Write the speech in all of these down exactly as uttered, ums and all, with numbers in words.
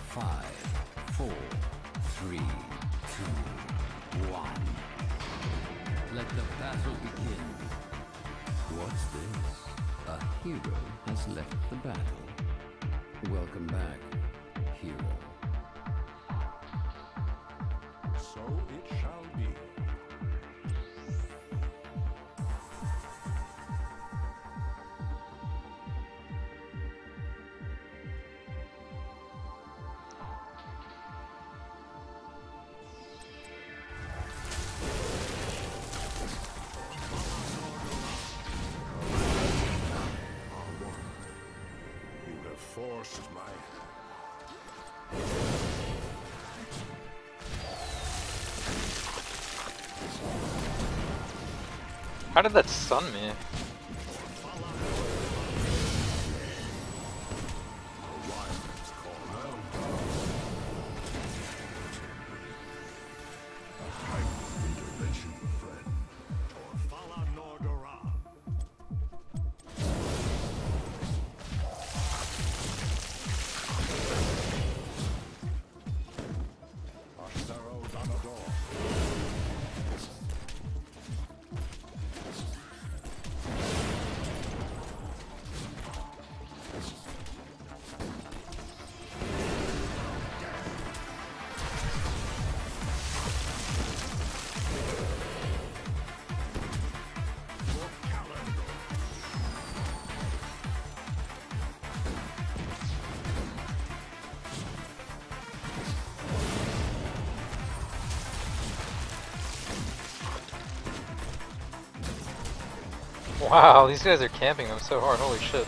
Five, four, three, two, one. Let the battle begin. What's this? A hero has left the battle. Welcome back, hero. So it shall be. You have forced my How did that stun me? Wow, these guys are camping them so hard, holy shit.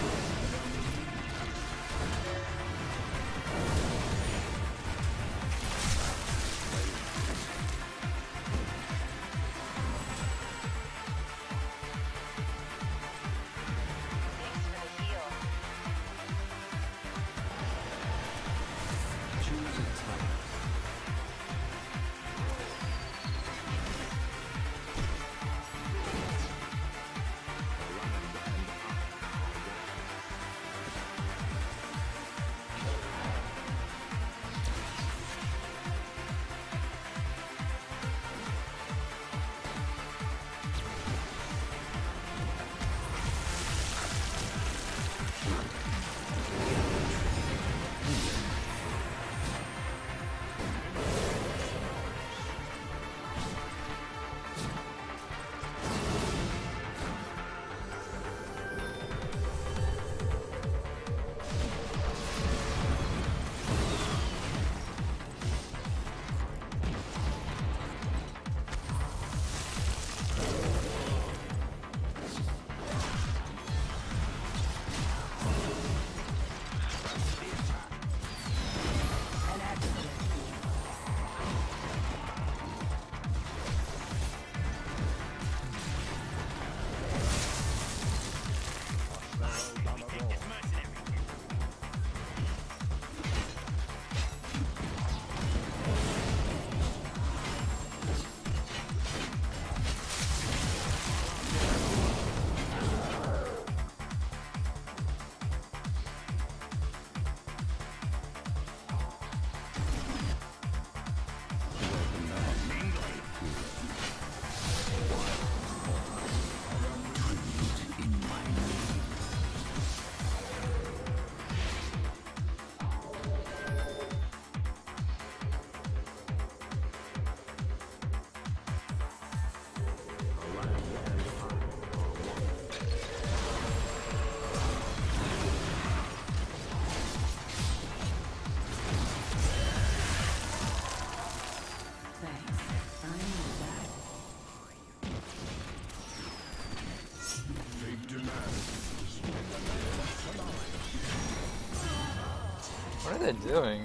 What are they doing?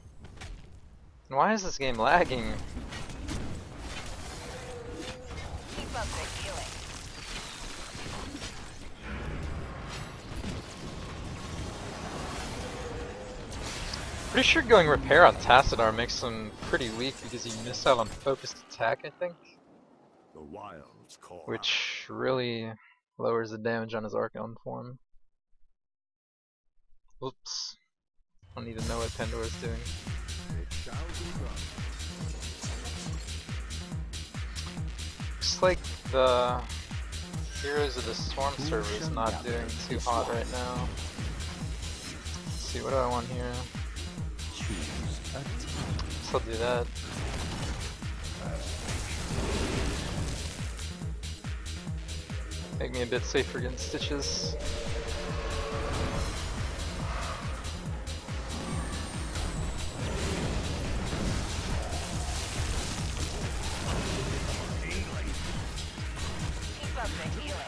And why is this game lagging? Keep up the healing. Pretty sure going repair on Tassadar makes him pretty weak because he missed out on focused attack, I think. the wilds call out. Which really lowers the damage on his Archon form. Oops. don't even know what Pandora's doing. It shall be done. Looks like the Heroes of the Storm server is not doing too hot right now. Let's see, what do I want here? Choose a team. Guess I'll do that. Make me a bit safer against Stitches. Keep up the healing.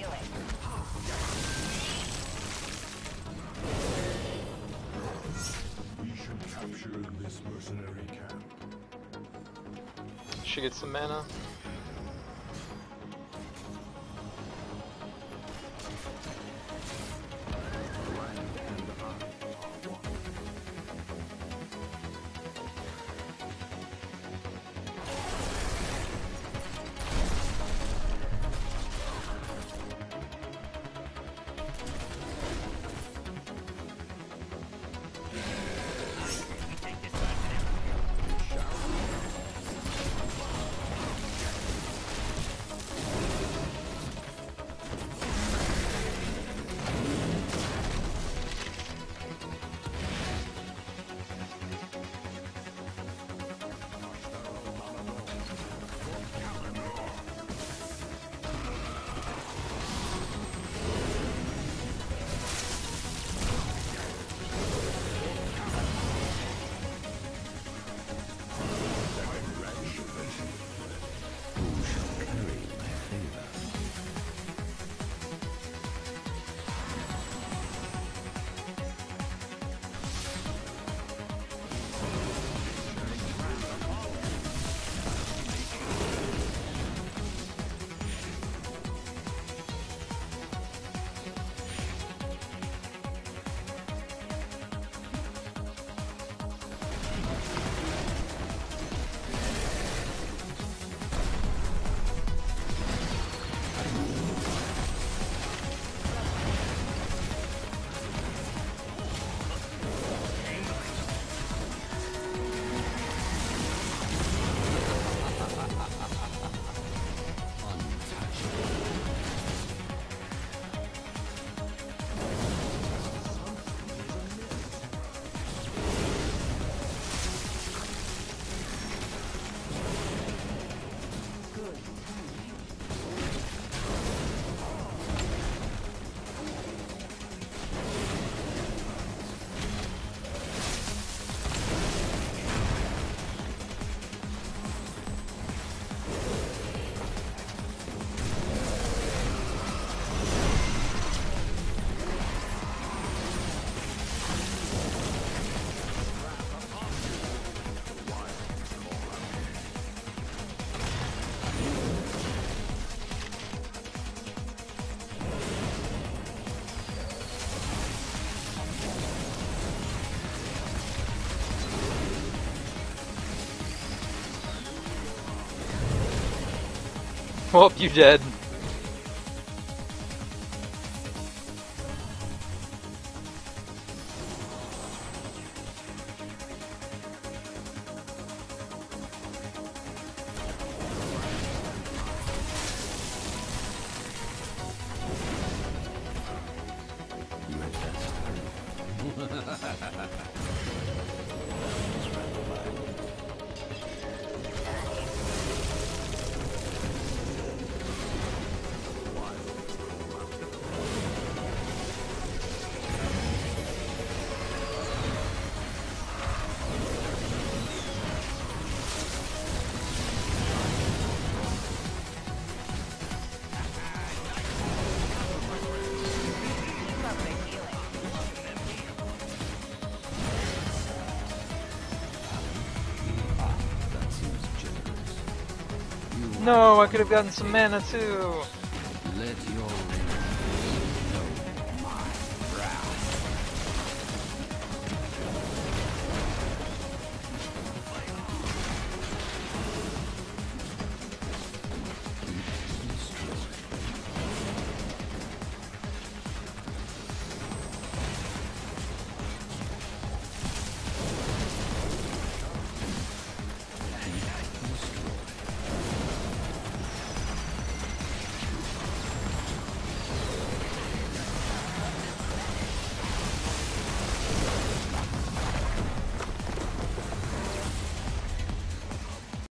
healing. We should capture this mercenary camp. Should get some mana. Land and I are one. Who shall carry my favor? Whoop, you dead. You had that started. Keep up the healing. That seems generous. You No, I could have gotten some mana too. let your